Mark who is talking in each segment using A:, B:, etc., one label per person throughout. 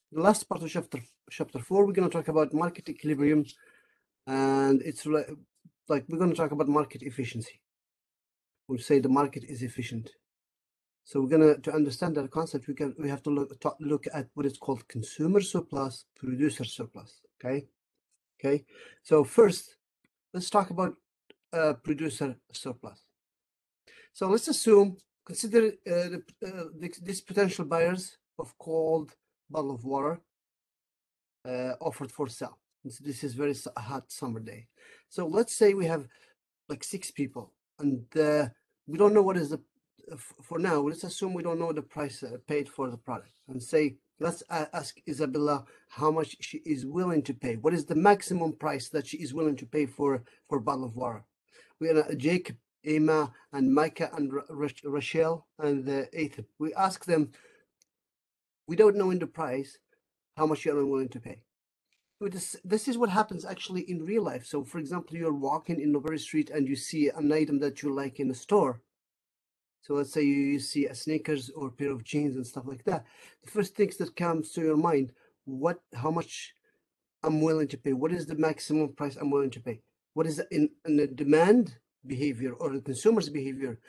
A: the last part of chapter 4, we're going to talk about market equilibrium, and it's like we're going to talk about market efficiency. We'll say the market is efficient. So we're going to understand that concept, we have to look at what is called consumer surplus, producer surplus. Okay. So first, let's talk about producer surplus. So let's consider these potential buyers of cold bottle of water offered for sale. This is very hot summer day. So let's say we have like 6 people, and we don't know what is the for now. Let's assume we don't know the price paid for the product, and say let's ask Isabella how much she is willing to pay. What is the maximum price that she is willing to pay for a bottle of water? We have Jacob, Emma, and Micah, and Rachel, and Ethan. We ask them, we don't know in the price how much you are willing to pay. This is what happens actually in real life. So for example, you're walking in Nobody Street and you see an item that you like in a store. So let's say you see a sneakers or a pair of jeans and stuff like that. The first things that comes to your mind, how much I'm willing to pay? What is the maximum price I'm willing to pay? What is in the demand behavior or the consumer's behavior?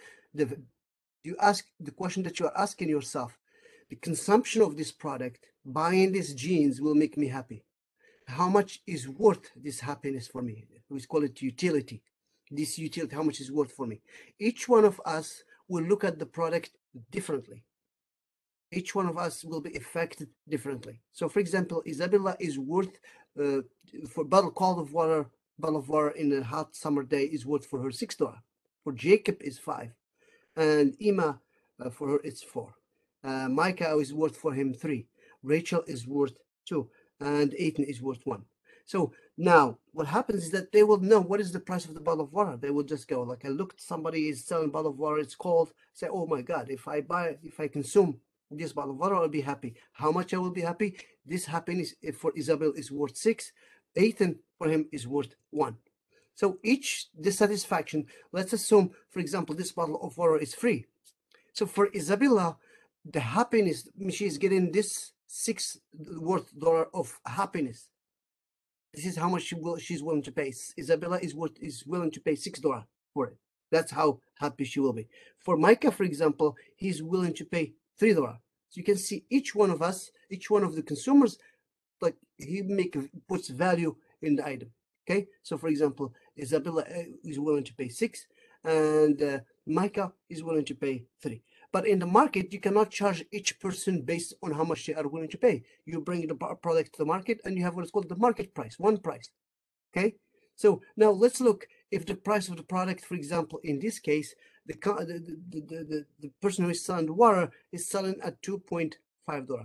A: You ask the question that you are asking yourself, the consumption of this product, buying these jeans will make me happy. How much is worth this happiness for me? We call it utility. This utility, how much is worth for me? Each one of us will look at the product differently. Each one of us will be affected differently. So for example, Isabella is worth for bottle of water in a hot summer day is worth for her $6. For Jacob is $5, and Emma for her it's $4. Micah is worth for him $3. Rachel is worth $2, and Ethan is worth $1. So now what happens is that they will know what is the price of the bottle of water. They will just go like, I looked, somebody is selling bottle of water, it's cold. Say, oh my God, if I consume this bottle of water, I'll be happy. How much I will be happy? This happiness for Isabel is worth 6. Ethan for him is worth 1. So each dissatisfaction, let's assume, for example, this bottle of water is free. So for Isabella, the happiness, she's getting this $6 worth of happiness. This is how much she's willing to pay. Isabella is willing to pay $6 for it. That's how happy she will be. For Micah, for example, he's willing to pay $3. So you can see each one of us, each one of the consumers, like he puts value in the item. Okay, so for example, Isabella is willing to pay 6, and Micah is willing to pay 3. But in the market, you cannot charge each person based on how much they are willing to pay. You bring the product to the market, and you have what's called the market price, one price. Okay, so now let's look if the price of the product, for example, in this case, the person who is selling the water is selling at $2.5.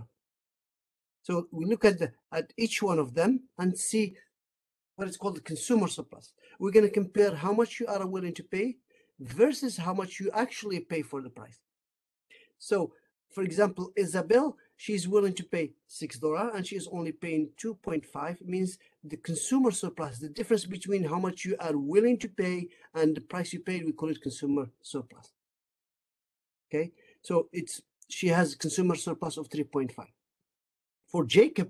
A: So we look at each one of them and see what is called the consumer surplus. We're going to compare how much you are willing to pay versus how much you actually pay for the price. So, for example, Isabel, she's willing to pay $6 and she's only paying 2.5. Means the consumer surplus, the difference between how much you are willing to pay and the price you paid, we call it consumer surplus. Okay, so she has consumer surplus of 3.5. For Jacob,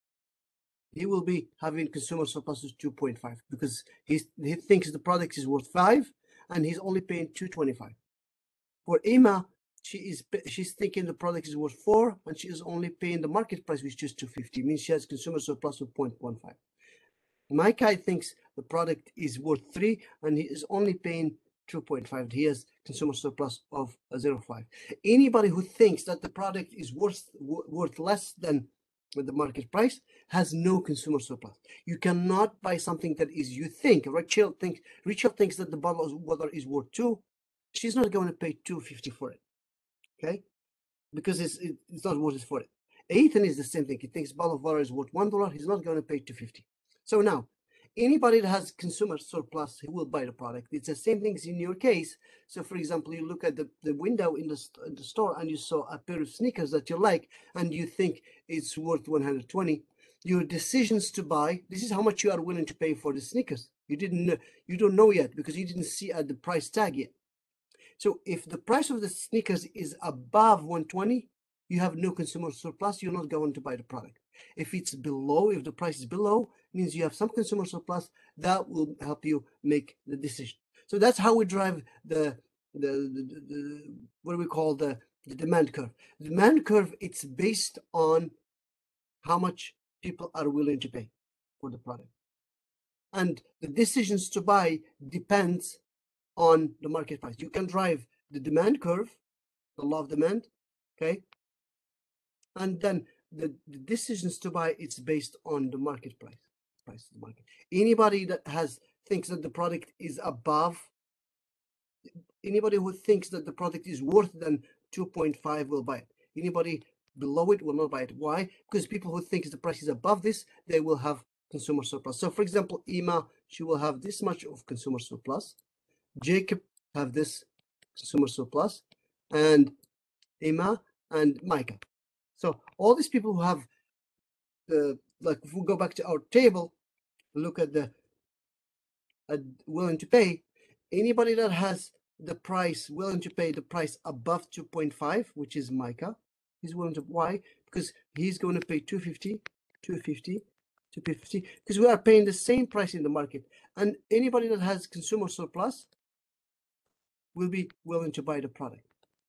A: he will be having consumer surplus of 2.5 because he thinks the product is worth 5 and he's only paying 2.25. For Emma, she's thinking the product is worth 4 and she is only paying the market price, which is 250. Means she has consumer surplus of 0.15. Micah thinks the product is worth 3 and he is only paying 2.5. He has consumer surplus of 0.5. Anybody who thinks that the product is worth less than the market price has no consumer surplus. You cannot buy something that is, you think, Rachel thinks that the bottle of water is worth 2. She's not going to pay $2.50 for it. Okay, because it's not worth it for it. Ethan is the same thing. He thinks a bottle of water is worth $1. He's not going to pay $2.50. So now, anybody that has consumer surplus, he will buy the product. It's the same things in your case. So for example, you look at the window in the store and you saw a pair of sneakers that you like and you think it's worth $120. Your decisions to buy, this is how much you are willing to pay for the sneakers. You don't know yet because you didn't see at the price tag yet. So if the price of the sneakers is above $120, you have no consumer surplus, you're not going to buy the product. If it's below, if the price is below, means you have some consumer surplus, that will help you make the decision. So that's how we drive the what do we call the demand curve. The demand curve, it's based on how much people are willing to pay for the product. And the decisions to buy depends on the market price. You can drive the demand curve, the law of demand, okay? And then the decisions to buy, it's based on the market price of the market. Anybody that thinks that the product is above, anybody who thinks that the product is worth than 2.5 will buy it. Anybody below it will not buy it. Why? Because people who think the price is above this, they will have consumer surplus. So for example, Ima, she will have this much of consumer surplus. Jacob have this consumer surplus, and Ima and Micah. So all these people who have like if we go back to our table, look at the willing to pay, anybody that has the price willing to pay the price above 2.5, which is Micah, he's willing to. Why? Because he's going to pay 250, 250, 250, because we are paying the same price in the market. And anybody that has consumer surplus will be willing to buy the product.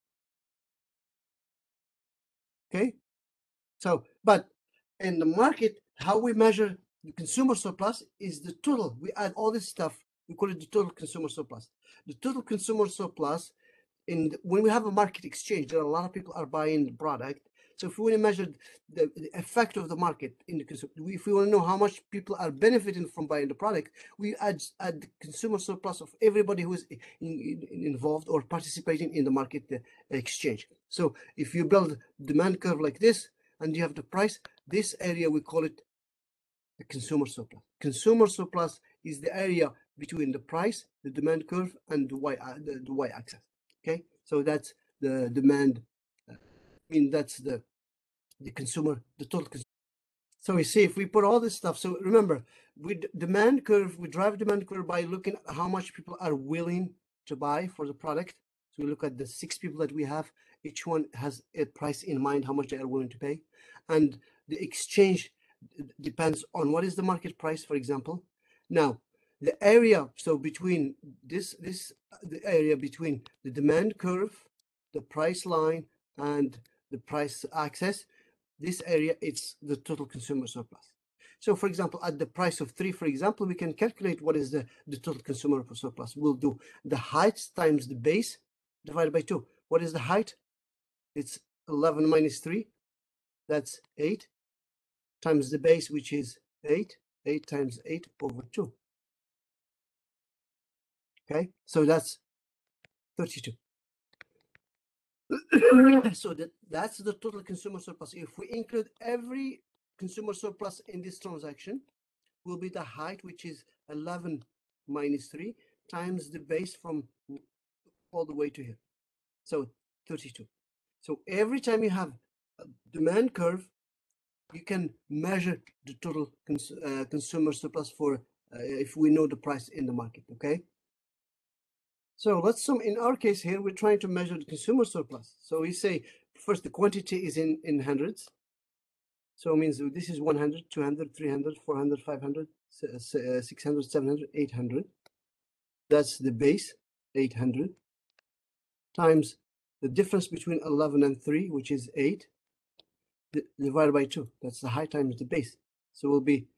A: Okay, so but in the market, how we measure the consumer surplus is the total. We add all this stuff, we call it the total consumer surplus. The total consumer surplus, when we have a market exchange, there are a lot of people are buying the product. So if we want to measure the effect of the market in the consumer, if we want to know how much people are benefiting from buying the product, we add the consumer surplus of everybody who is involved or participating in the market exchange. So if you build demand curve like this and you have the price, this area we call it the consumer surplus. Consumer surplus is the area between the price, the demand curve, and the y-axis. Okay, so that's the demand. That's the consumer, the total consumer. So we see if we put all this stuff. So remember, with demand curve, we drive demand curve by looking at how much people are willing to buy for the product. So we look at the 6 people that we have. Each one has a price in mind, how much they are willing to pay, and the exchange depends on what is the market price, for example. Now, the area, so between the area between the demand curve, the price line, and the price axis, this area, it's the total consumer surplus. So for example, at the price of 3, for example, we can calculate what is the total consumer surplus. We'll do the height times the base divided by 2. What is the height? It's 11 minus 3, that's 8, times the base, which is 8. 8 times 8 over 2. Okay, so that's 32. So that's the total consumer surplus. If we include every consumer surplus in this transaction, will be the height, which is 11 minus 3, times the base from all the way to here. So 32. So every time you have a demand curve, you can measure the total consumer surplus for if we know the price in the market. Okay. So let's in our case here, we're trying to measure the consumer surplus. So we say first the quantity is in hundreds. So it means this is 100, 200, 300, 400, 500, 600, 700, 800. That's the base, 800, times the difference between 11 and 3, which is 8, divided by 2. That's the height times the base. So it will be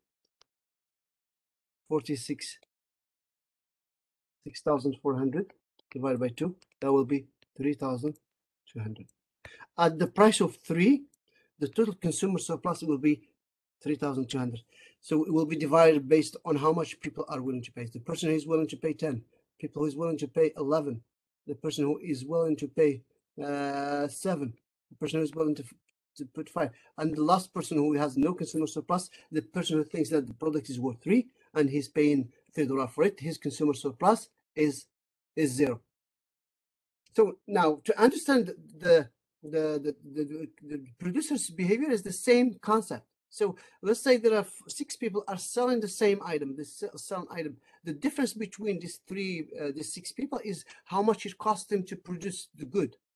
A: 6,400 divided by 2. That will be 3,200. At the price of 3, the total consumer surplus will be 3,200. So it will be divided based on how much people are willing to pay. The person who is willing to pay 10, people who is willing to pay 11, the person who is willing to pay 7, the person who is willing to put 5, and the last person who has no consumer surplus, the person who thinks that the product is worth 3 and he's paying $3 for it, his consumer surplus is 0. So now to understand the producer's behavior is the same concept. So let's say there are 6 people are selling the same item, The difference between these 6 people is how much it costs them to produce the good.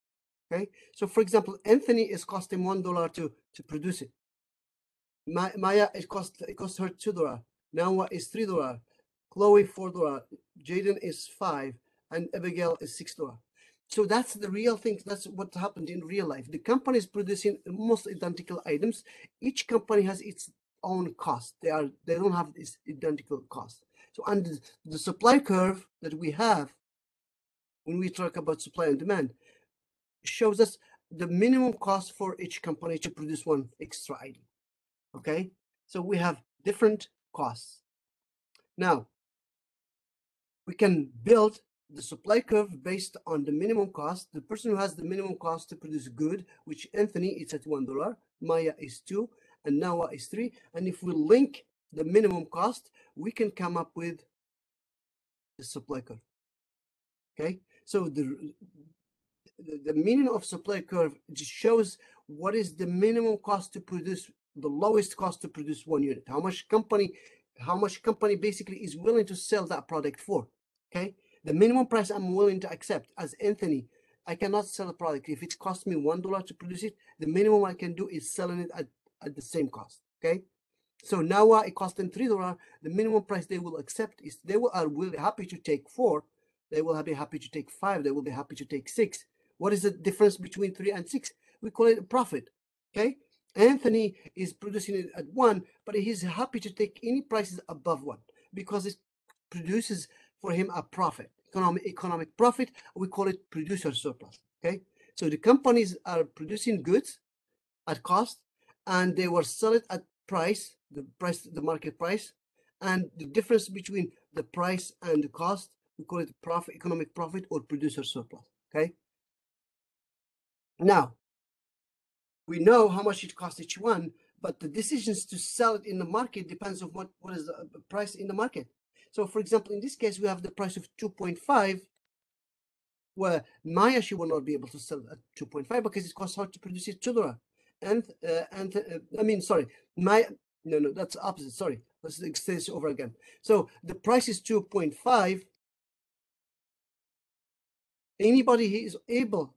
A: Okay, so for example, Anthony is costing $1 to produce it. Maya, it cost her $2. Nawa is $3. Chloe $4. Jaden is $5, and Abigail is $6. So that's the real thing. That's what happened in real life. The company is producing almost identical items. Each company has its own cost. They don't have this identical cost. So under the supply curve that we have, when we talk about supply and demand, shows us the minimum cost for each company to produce one extra item. Okay, so we have different costs. Now we can build the supply curve based on the minimum cost. The person who has the minimum cost to produce good, which Anthony is at $1, Maya is 2, and Nawa is 3. And if we link the minimum cost, we can come up with the supply curve. Okay, so the meaning of supply curve just shows what is the minimum cost to produce, the lowest cost to produce one unit. How much company basically is willing to sell that product for. Okay, the minimum price I'm willing to accept as Anthony. I cannot sell a product if it costs me $1 to produce it. The minimum I can do is selling it at the same cost. Okay, so now it costs them $3. The minimum price they will accept is they are really happy to take 4. They will be happy to take 5. They will be happy to take 6. What is the difference between 3 and 6? We call it a profit. Okay, Anthony is producing it at 1, but he's happy to take any prices above 1 because it produces for him a profit, economic profit. We call it producer surplus. Okay, so the companies are producing goods at cost, and they were selling at price, the market price, and the difference between the price and the cost, we call it profit, economic profit, or producer surplus. Okay, now we know how much it costs each one, but the decisions to sell it in the market depends on what is the price in the market. So for example, in this case, we have the price of 2.5, where Maya, she will not be able to sell at 2.5 because it costs her to produce it $2. And I mean, sorry, no, that's opposite. Sorry, let's say this over again. So the price is 2.5. Anybody who is able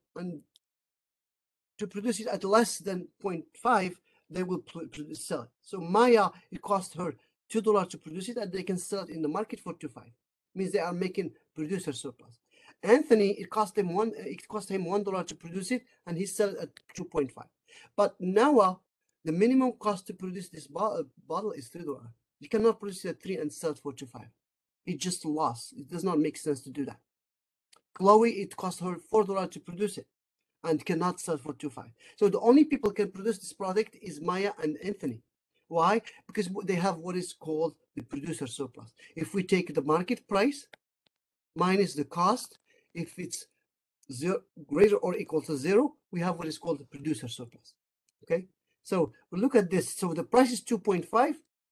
A: to produce it at less than 0.5, they will sell it. So Maya, it cost her $2 to produce it, and they can sell it in the market for 2.5. Means they are making producer surplus. Anthony, it cost him $1 to produce it, and he sells it at 2.5. But now the minimum cost to produce this bottle is $3. You cannot produce it at 3 and sell it for 2.5. It just lost. It does not make sense to do that. Chloe, it cost her $4 to produce it and cannot sell for 2.5. So the only people can produce this product is Maya and Anthony. Why? Because they have what is called the producer surplus. If we take the market price minus the cost, if it's greater or equal to 0, we have what is called the producer surplus. Okay, so we look at this. So the price is 2.5.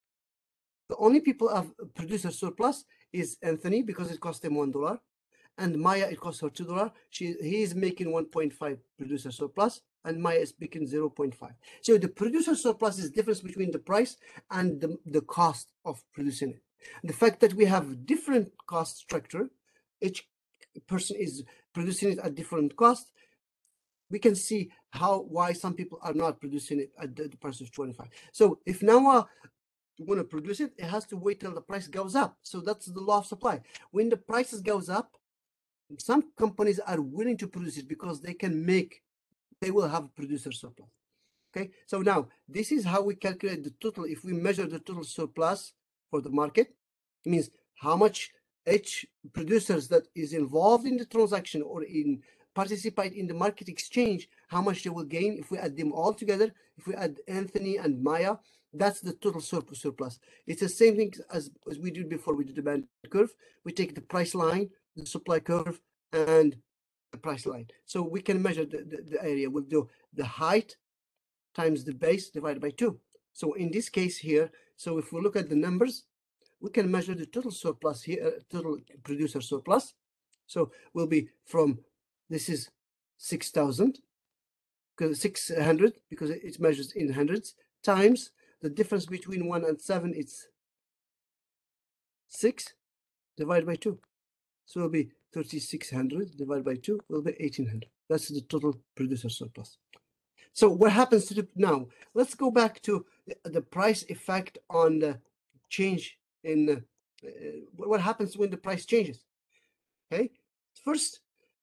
A: The only people have producer surplus is Anthony because it cost him $1, and Maya, it costs her $2. He is making 1.5 producer surplus, and Maya is making 0.5. So the producer surplus is the difference between the price and the cost of producing it. The fact that we have different cost structure, each person is producing it at different cost, we can see why some people are not producing it at the price of 25. So if now you want to produce it, it has to wait till the price goes up. So that's the law of supply. When the prices goes up, some companies are willing to produce it because they will have producer surplus. Okay, so now this is how we calculate the total. If we measure the total surplus for the market, it means how much each producers that is involved in the transaction or participate in the market exchange, how much they will gain if we add them all together. If we add Anthony and Maya, that's the total surplus. It's the same thing as we did before. We did the demand curve. We take the price line, the supply curve, and the price line. So we can measure the area. We'll do the height times the base divided by 2. So in this case here, so if we look at the numbers, we can measure the total surplus here, total producer surplus. So will be from, this is 6,000, because 600, because it measures in hundreds, times the difference between 1 and 7, it's 6 divided by 2. So it will be 3,600 divided by 2 will be 1,800. That's the total producer surplus. So what happens to the, now, let's go back to the price effect on the change in what happens when the price changes. Okay, first,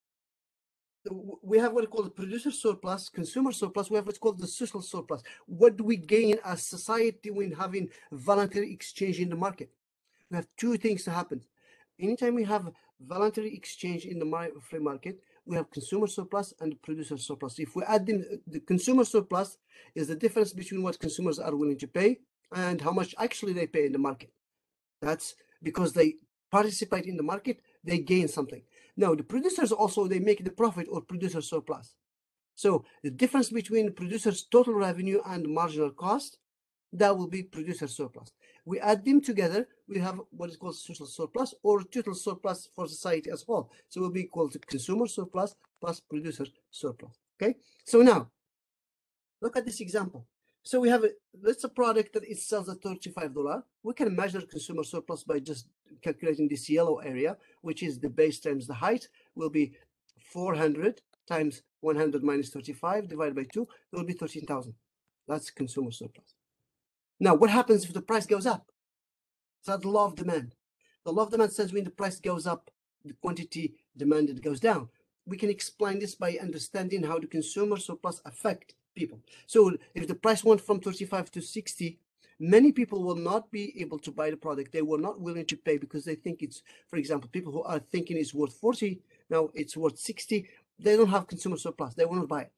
A: we have what we call the producer surplus, consumer surplus. We have what's called the social surplus. What do we gain as society when having voluntary exchange in the market? We have two things to happen. Anytime we have voluntary exchange in the free market, we have consumer surplus and producer surplus. If we add in the consumer surplus, is the difference between what consumers are willing to pay and how much actually they pay in the market. That's because they participate in the market, they gain something. Now, the producers also, they make the profit or producer surplus. So the difference between producer's total revenue and marginal cost, that will be producer surplus. We add them together, we have what is called social surplus or total surplus for society as well. So it will be equal to consumer surplus plus producer surplus. Okay, so now look at this example. So we have that's a product that it sells at $35. We can measure consumer surplus by just calculating this yellow area, which is the base times the height, will be 400 times 100 minus 35 divided by 2, it will be 13,000. That's consumer surplus. Now, what happens if the price goes up? So the law of demand. The law of demand says when the price goes up, the quantity demanded goes down. We can explain this by understanding how the consumer surplus affect people. So if the price went from 35 to 60, many people will not be able to buy the product. They were not willing to pay because they think it's, for example, people who are thinking it's worth 40, now it's worth 60. They don't have consumer surplus. They will not buy it.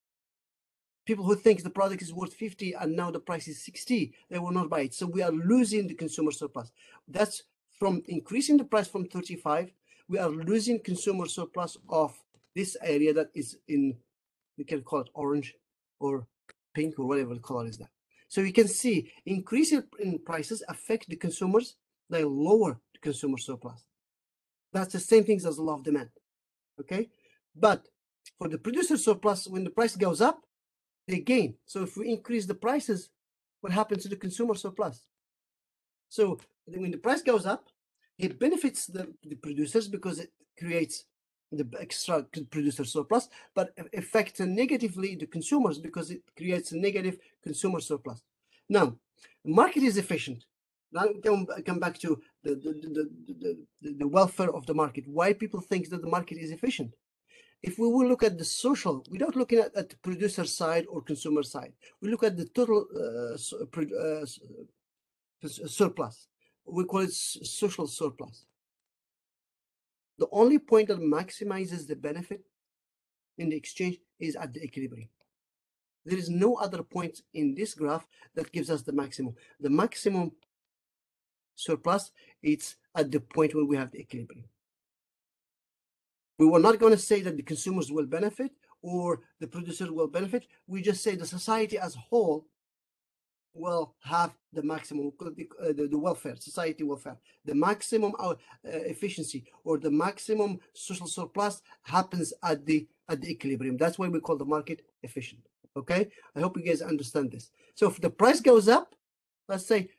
A: People who think the product is worth 50 and now the price is 60, they will not buy it. So we are losing the consumer surplus. That's from increasing the price from 35, we are losing consumer surplus of this area that is in, we can call it orange or pink or whatever the color is that. So you can see increase in prices affect the consumers, they lower the consumer surplus. That's the same things as the law of demand. Okay, but for the producer surplus, when the price goes up, they gain. So if we increase the prices, what happens to the consumer surplus? So when the price goes up, it benefits the producers because it creates the extra producer surplus, but affects negatively the consumers because it creates a negative consumer surplus. Now, the market is efficient. Now come back to the welfare of the market. Why people think that the market is efficient? If we will look at the social, we don't look at the producer side or consumer side. We look at the total surplus. We call it social surplus. The only point that maximizes the benefit in the exchange is at the equilibrium. There is no other point in this graph that gives us the maximum. The maximum surplus, it's at the point where we have the equilibrium. We were not going to say that the consumers will benefit or the producer will benefit. We just say the society as a whole will have the maximum, the welfare, society welfare. The maximum efficiency or the maximum social surplus happens at the equilibrium. That's why we call the market efficient. Okay, I hope you guys understand this. So if the price goes up, let's say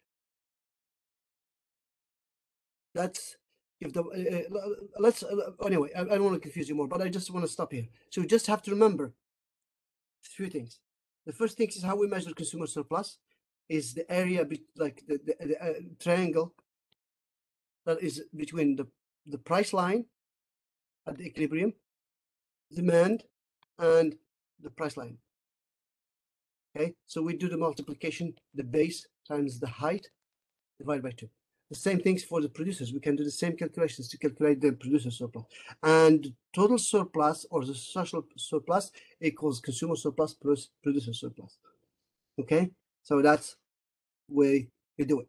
A: that's if the let's anyway, I don't want to confuse you more, but I just want to stop here. So you just have to remember a few things. The first thing is how we measure consumer surplus is the area like the triangle that is between the price line at the equilibrium, demand, and the price line. Okay, so we do the multiplication, the base times the height divided by 2. The same things for the producers. We can do the same calculations to calculate the producer surplus. And total surplus or the social surplus equals consumer surplus plus producer surplus. Okay, so that's the way we do it.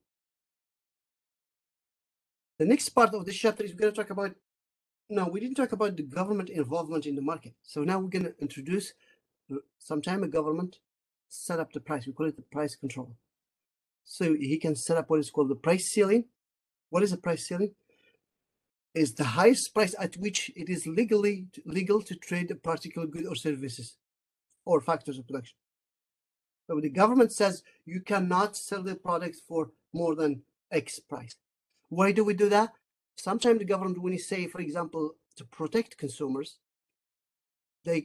A: The next part of this chapter is we're going to talk about, no, we didn't talk about the government involvement in the market. So now we're going to introduce sometime a government set up the price. We call it the price control. So he can set up what is called the price ceiling. What is a price ceiling? Is the highest price at which it is legal to trade a particular good or services or factors of production. So the government says you cannot sell the products for more than X price. Why do we do that? Sometimes the government, when you say, for example, to protect consumers, they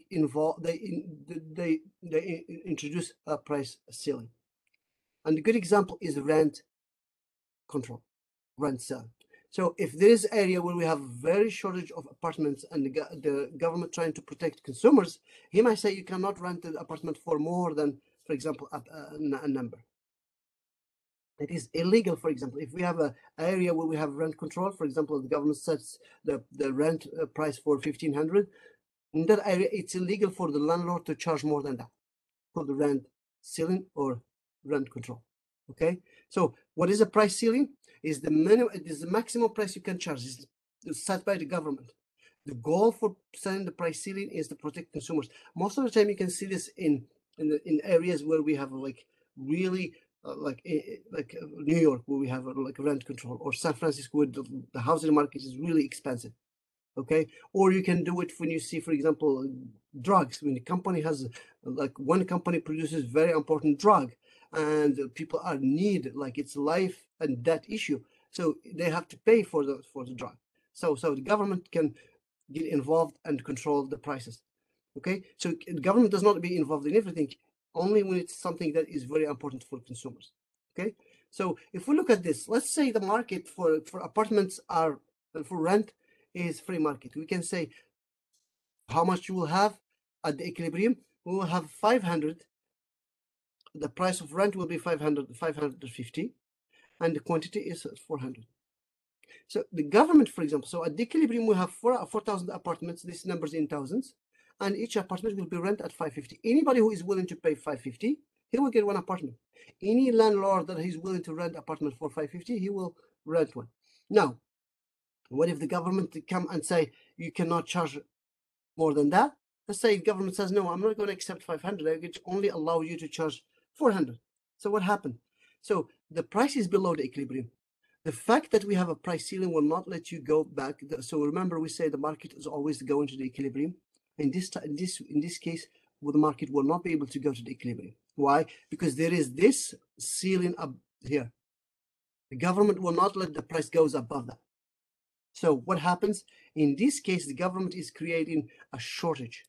A: introduce a price ceiling. And a good example is rent control, rent ceiling. So if there is area where we have very shortage of apartments and the government trying to protect consumers, he might say you cannot rent the apartment for more than, for example, a number. It is illegal, for example, if we have an area where we have rent control, for example, the government sets the rent price for 1,500. In that area, it's illegal for the landlord to charge more than that for the rent ceiling or rent control. Okay, so what is a price ceiling? Is the minimum, it is the maximum price you can charge. It's set by the government. The goal for setting the price ceiling is to protect consumers. Most of the time, you can see this in areas where we have like really like New York, where we have like rent control, or San Francisco, where the housing market is really expensive. Okay, or you can do it when you see, for example, drugs. When the company has, like, one company produces very important drug, and people are in need, like it's life and death issue, so they have to pay for the drug. So the government can get involved and control the prices. Okay, so the government does not be involved in everything, only when it's something that is very important for consumers. Okay, so if we look at this, let's say the market for apartments are for rent is free market. We can say how much you will have at the equilibrium. We will have 500. The price of rent will be 500, 550, and the quantity is 400. So the government, for example, so at the equilibrium we have 4,000 apartments. This numbers in thousands, and each apartment will be rent at 550. Anybody who is willing to pay 550, he will get one apartment. Any landlord that is willing to rent apartment for 550, he will rent one. Now, what if the government come and say you cannot charge more than that? Let's say government says, no, I'm not going to accept 500. I can only allow you to charge 400. So what happened? So the price is below the equilibrium. The fact that we have a price ceiling will not let you go back. So remember, we say the market is always going to the equilibrium. In this case, well, the market will not be able to go to the equilibrium. Why? Because there is this ceiling up here. The government will not let the price goes above that. So what happens in this case? The government is creating a shortage.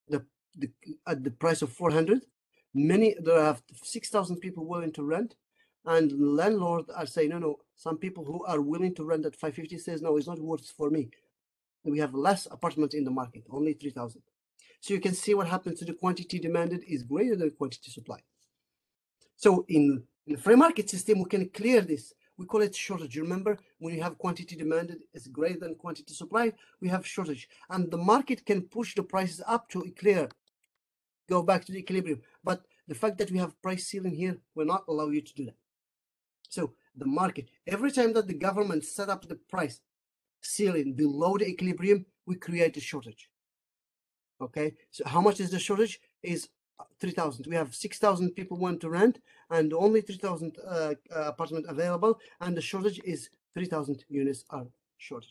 A: At the price of 400, there have 6,000 people willing to rent, and landlords are saying no. Some people who are willing to rent at 550 says no, it's not worth it for me. We have less apartments in the market, only 3,000. So you can see what happens to the quantity demanded is greater than quantity supply. So in the free market system, we can clear this. We call it shortage. Remember, when you have quantity demanded is greater than quantity supply, we have shortage, and the market can push the prices up to clear, go back to the equilibrium. But the fact that we have price ceiling here will not allow you to do that. So the market, every time that the government set up the price ceiling below the equilibrium, we create a shortage. Okay, so how much is the shortage? Is 3,000. We have 6,000 people want to rent, and only 3,000 apartment available, and the shortage is 3,000 units are short.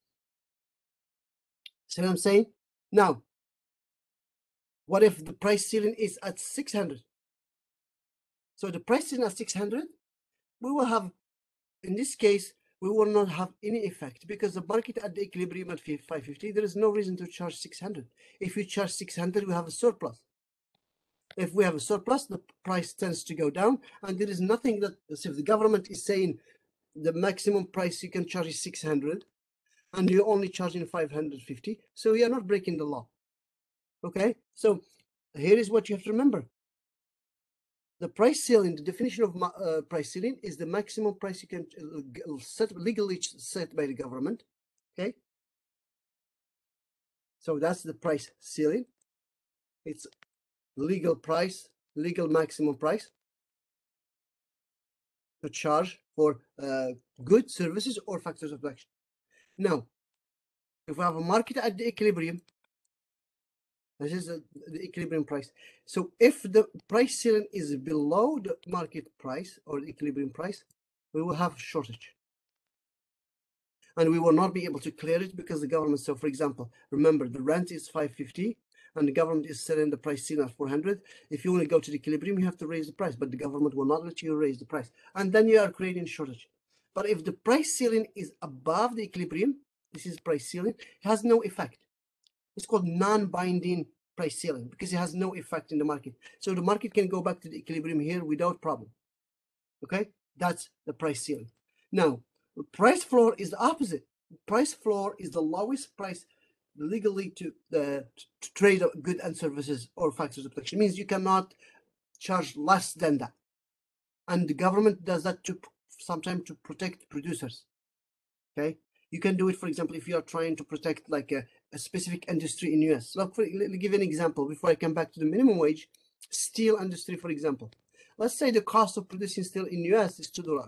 A: See what I'm saying? Now, what if the price ceiling is at 600? So the price ceiling at 600, we will have, in this case, we will not have any effect, because the market at the equilibrium at 550, there is no reason to charge 600. If you charge 600, we have a surplus. If we have a surplus, the price tends to go down, and there is nothing that, so if the government is saying the maximum price you can charge is 600, and you're only charging 550, so you are not breaking the law. Okay, so here is what you have to remember. The price ceiling, the definition of price ceiling is the maximum price you can legally set by the government. Okay, so that's the price ceiling. It's legal price, legal maximum price to charge for goods, services, or factors of production. Now, if we have a market at the equilibrium, this is the equilibrium price. So if the price ceiling is below the market price or the equilibrium price, we will have shortage. And we will not be able to clear it because the government, so for example, remember the rent is 550 and the government is setting the price ceiling at 400. If you want to go to the equilibrium, you have to raise the price, but the government will not let you raise the price. And then you are creating shortage. But if the price ceiling is above the equilibrium, this is price ceiling, it has no effect. It's called non-binding price ceiling because it has no effect in the market. So the market can go back to the equilibrium here without problem. Okay, that's the price ceiling. Now, the price floor is the opposite. Price floor is the lowest price legally to trade goods and services or factors of protection. It means you cannot charge less than that. And the government does that to sometimes to protect producers. Okay, you can do it, for example, if you are trying to protect like a specific industry in US. Look, let me give you an example before I come back to the minimum wage. Steel industry, for example. Let's say the cost of producing steel in US is $2,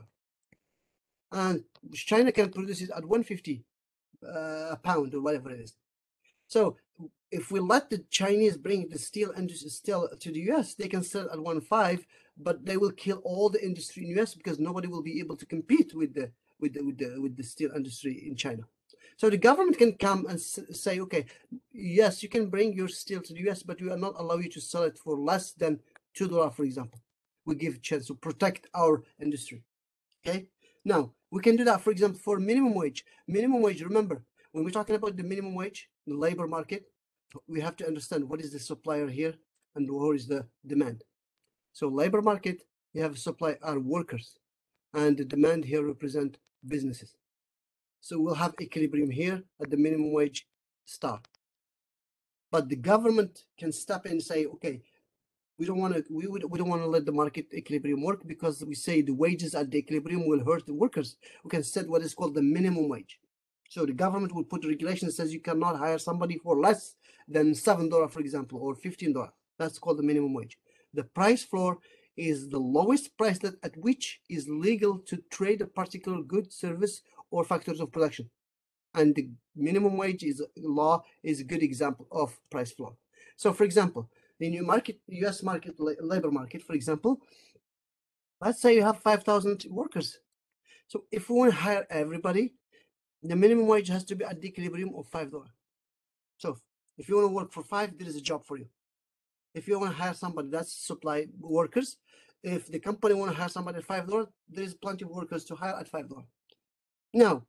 A: and China can produce it at 150 a pound or whatever it is. So if we let the Chinese bring the steel industry still to the US, they can sell at 1.5, but they will kill all the industry in US because nobody will be able to compete with the steel industry in China. So the government can come and say, okay, yes, you can bring your steel to the US, but we will not allow you to sell it for less than $2, for example. We give a chance to protect our industry. Okay. Now we can do that, for example, for minimum wage. Minimum wage, remember, when we're talking about the minimum wage, the labor market, we have to understand what is the supplier here and where is the demand. So labor market, you have supply are workers, and the demand here represent businesses. So we'll have equilibrium here at the minimum wage start. But the government can step in and say, okay, we don't want to let the market equilibrium work because we say the wages at the equilibrium will hurt the workers. We can set what is called the minimum wage. So the government will put a regulation that says you cannot hire somebody for less than $7, for example, or $15. That's called the minimum wage. The price floor is the lowest price that at which is legal to trade a particular good, service, or factors of production. And the minimum wage law is a good example of price floor. So, for example, the new market, US market, labor market, for example, let's say you have 5,000 workers. So if we want to hire everybody, the minimum wage has to be at the equilibrium of $5. So if you want to work for $5, there is a job for you. If you want to hire somebody, that's supply workers. If the company want to hire somebody at $5, there is plenty of workers to hire at $5. Now,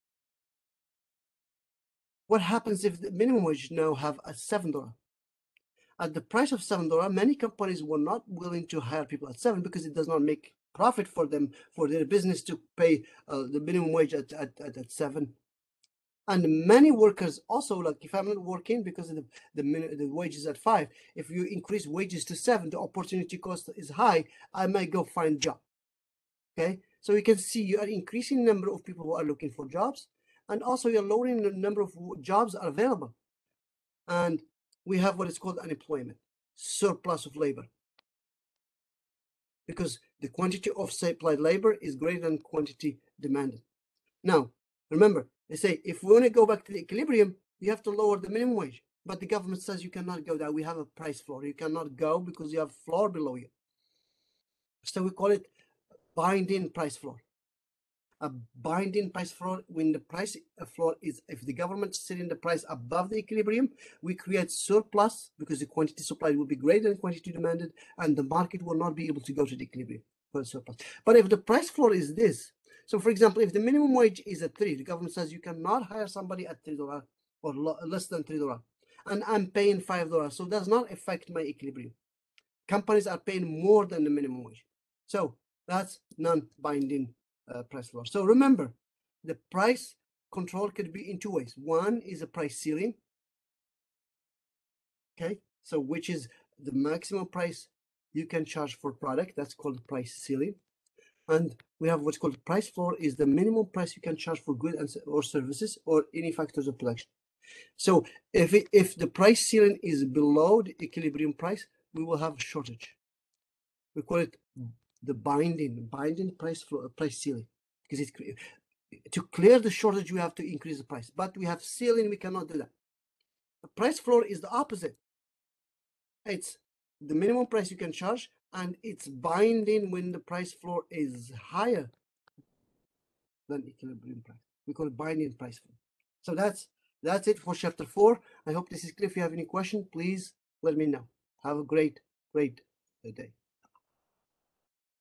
A: what happens if the minimum wage now have a $7? At the price of $7, many companies were not willing to hire people at $7 because it does not make profit for them, for their business to pay the minimum wage at $7. And many workers also, like if I'm not working because of the wages at $5, if you increase wages to $7, the opportunity cost is high, I might go find a job. Okay, so you can see you are increasing the number of people who are looking for jobs, and also you're lowering the number of jobs are available. And we have what is called unemployment, surplus of labor, because the quantity of supplied labor is greater than quantity demanded. Now, remember, they say if we want to go back to the equilibrium, you have to lower the minimum wage. But the government says you cannot go there. We have a price floor. You cannot go because you have floor below you. So we call it binding price floor. A binding price floor, when the price floor is, if the government is setting the price above the equilibrium, we create surplus because the quantity supplied will be greater than quantity demanded, and the market will not be able to go to the equilibrium for surplus. But if the price floor is this, so for example, if the minimum wage is at $3, the government says you cannot hire somebody at $3 or less than $3, and I'm paying $5, so it does not affect my equilibrium. Companies are paying more than the minimum wage, so that's non-binding price floor. So remember, the price control could be in two ways. One is a price ceiling. Okay, so which is the maximum price you can charge for product. That's called price ceiling. And we have what's called price floor, is the minimum price you can charge for goods or services or any factors of production. So if the price ceiling is below the equilibrium price, we will have a shortage. We call it the binding price floor, price ceiling, because it's to clear the shortage you have to increase the price. But we have ceiling, we cannot do that. The price floor is the opposite. It's the minimum price you can charge, and it's binding when the price floor is higher than equilibrium price. We call it binding price floor. So that's it for chapter 4. I hope this is clear. If you have any question, please let me know. Have a great day.